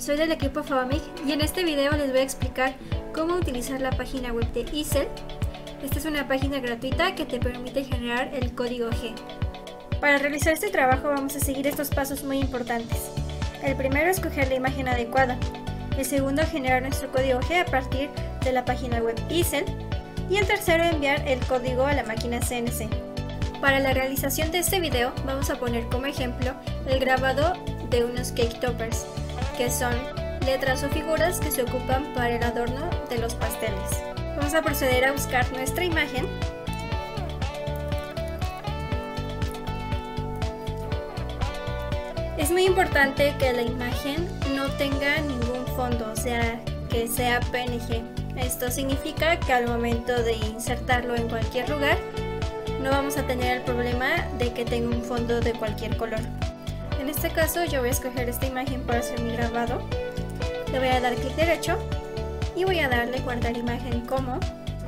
soy del equipo Fabamic y en este video les voy a explicar cómo utilizar la página web de Easel. Esta es una página gratuita que te permite generar el código G. Para realizar este trabajo vamos a seguir estos pasos muy importantes. El primero es escoger la imagen adecuada. El segundo, generar nuestro código G a partir de la página web Easel. Y el tercero, enviar el código a la máquina CNC. Para la realización de este video vamos a poner como ejemplo el grabado de unos cake toppers, que son letras o figuras que se ocupan para el adorno de los pasteles. Vamos a proceder a buscar nuestra imagen. Es muy importante que la imagen no tenga ningún fondo, o sea, que sea PNG. Esto significa que al momento de insertarlo en cualquier lugar, no vamos a tener el problema de que tenga un fondo de cualquier color. En este caso yo voy a escoger esta imagen para hacer mi grabado. Le voy a dar clic derecho y voy a darle guardar imagen como.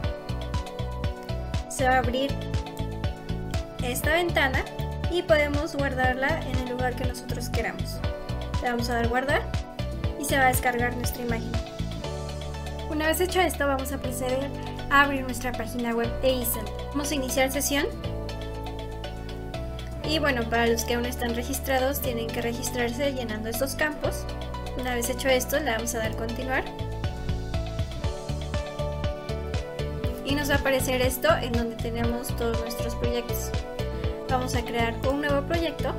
Se va a abrir esta ventana y podemos guardarla en el lugar que nosotros queramos. Le vamos a dar guardar y se va a descargar nuestra imagen. Una vez hecho esto, vamos a proceder a abrir nuestra página web de Easel. Vamos a iniciar sesión. Y bueno, para los que aún están registrados, tienen que registrarse llenando estos campos. Una vez hecho esto, le vamos a dar continuar. Y nos va a aparecer esto en donde tenemos todos nuestros proyectos. Vamos a crear un nuevo proyecto.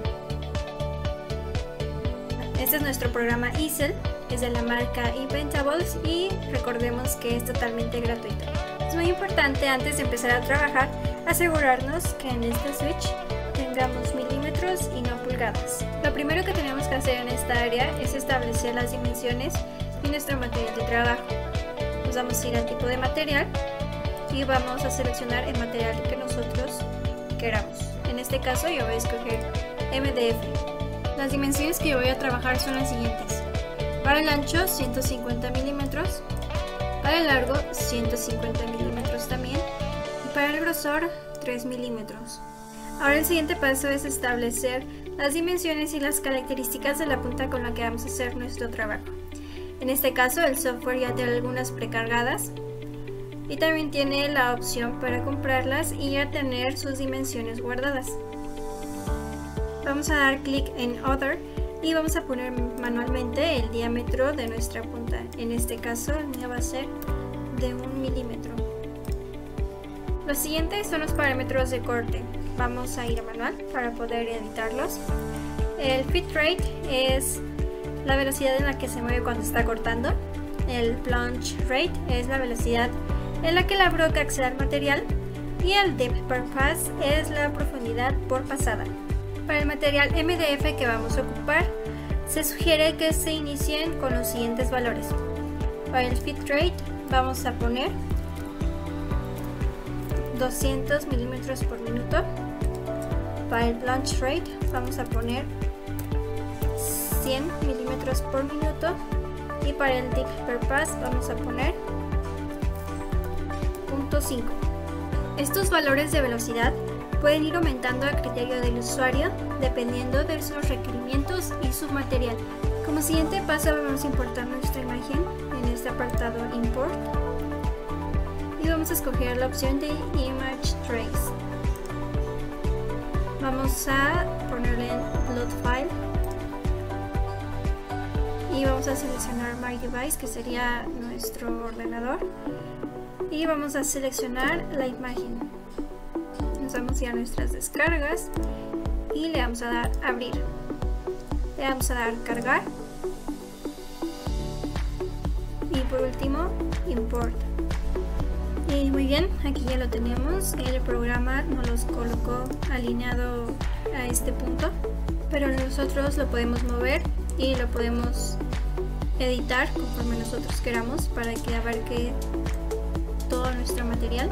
Este es nuestro programa Easel, es de la marca Inventables y recordemos que es totalmente gratuito. Es muy importante antes de empezar a trabajar asegurarnos que en este switch tengamos milímetros y no pulgadas. Lo primero que tenemos que hacer en esta área es establecer las dimensiones y nuestro material de trabajo. Nos vamos a ir a tipo de material y vamos a seleccionar el material que nosotros queramos. En este caso yo voy a escoger MDF. Las dimensiones que yo voy a trabajar son las siguientes. Para el ancho 150 milímetros, para el largo 150 milímetros también y para el grosor 3 milímetros. Ahora el siguiente paso es establecer las dimensiones y las características de la punta con la que vamos a hacer nuestro trabajo. En este caso el software ya tiene algunas precargadas y también tiene la opción para comprarlas y ya tener sus dimensiones guardadas. Vamos a dar clic en Other y vamos a poner manualmente el diámetro de nuestra punta. En este caso el mío va a ser de 1 milímetro. Los siguientes son los parámetros de corte. Vamos a ir a manual para poder editarlos. El fit rate es la velocidad en la que se mueve cuando está cortando. El plunge rate es la velocidad en la que la broca accede al material. Y el depth per pass es la profundidad por pasada. Para el material MDF que vamos a ocupar, se sugiere que se inicien con los siguientes valores. Para el fit rate vamos a poner 200 milímetros por minuto. Para el plunge rate vamos a poner 100 milímetros por minuto. Y para el depth per pass vamos a poner 0.5. Estos valores de velocidad pueden ir aumentando a criterio del usuario dependiendo de sus requerimientos y su material. Como siguiente paso vamos a importar nuestra imagen en este apartado Import y vamos a escoger la opción de Image Trace. Vamos a ponerle en Load File y vamos a seleccionar My Device, que sería nuestro ordenador, y vamos a seleccionar la imagen. Nos vamos a ir a nuestras descargas y le vamos a dar abrir. Le vamos a dar cargar y por último import. Y muy bien, aquí ya lo tenemos. El programa nos los colocó alineado a este punto, pero nosotros lo podemos mover y lo podemos editar conforme nosotros queramos para que abarque todo nuestro material.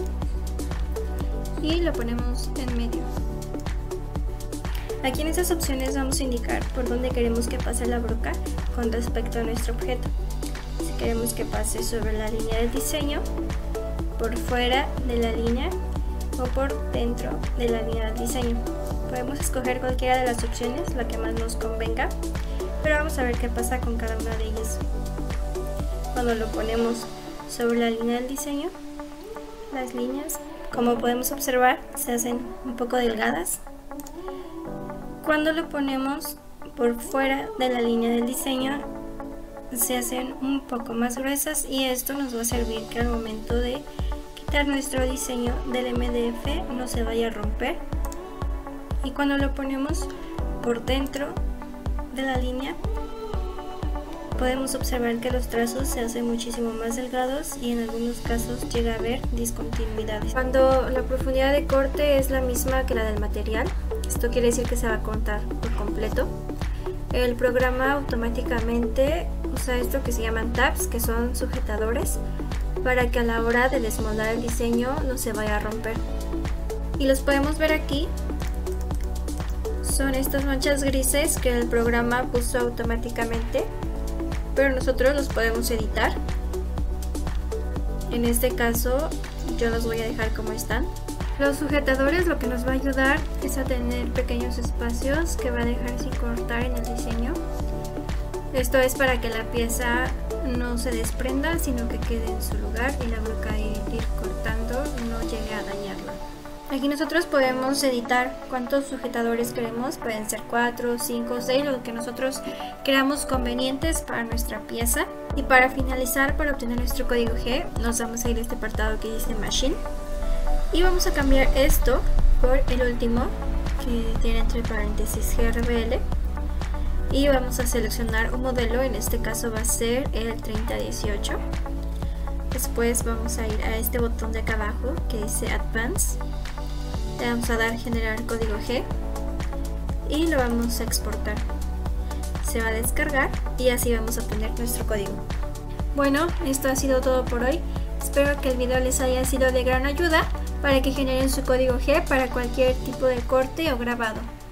Y lo ponemos en medio. Aquí en estas opciones vamos a indicar por dónde queremos que pase la broca con respecto a nuestro objeto. Si queremos que pase sobre la línea del diseño, por fuera de la línea o por dentro de la línea del diseño. Podemos escoger cualquiera de las opciones, la que más nos convenga. pero vamos a ver qué pasa con cada una de ellas. Cuando lo ponemos sobre la línea del diseño, las líneas, como podemos observar, se hacen un poco delgadas. Cuando lo ponemos por fuera de la línea del diseño, se hacen un poco más gruesas, y esto nos va a servir que al momento de quitar nuestro diseño del MDF no se vaya a romper. Y cuando lo ponemos por dentro de la línea, podemos observar que los trazos se hacen muchísimo más delgados y en algunos casos llega a haber discontinuidades. Cuando la profundidad de corte es la misma que la del material, esto quiere decir que se va a cortar por completo. El programa automáticamente usa esto que se llaman tabs, que son sujetadores, para que a la hora de desmoldar el diseño no se vaya a romper. Y los podemos ver aquí. Son estas manchas grises que el programa puso automáticamente, pero nosotros los podemos editar. En este caso yo los voy a dejar como están. Los sujetadores lo que nos va a ayudar es a tener pequeños espacios que va a dejar sin cortar en el diseño. Esto es para que la pieza no se desprenda, sino que quede en su lugar y la broca de ir cortando no llegue a dañarla. Aquí nosotros podemos editar cuántos sujetadores queremos, pueden ser 4, 5, 6, lo que nosotros creamos convenientes para nuestra pieza. Y para finalizar, para obtener nuestro código G, nos vamos a ir a este apartado que dice Machine. Y vamos a cambiar esto por el último, que tiene entre paréntesis GRBL. Y vamos a seleccionar un modelo, en este caso va a ser el 3018. Después vamos a ir a este botón de acá abajo que dice Advance. Le vamos a dar generar código G y lo vamos a exportar. Se va a descargar y así vamos a obtener nuestro código. Bueno, esto ha sido todo por hoy. Espero que el video les haya sido de gran ayuda para que generen su código G para cualquier tipo de corte o grabado.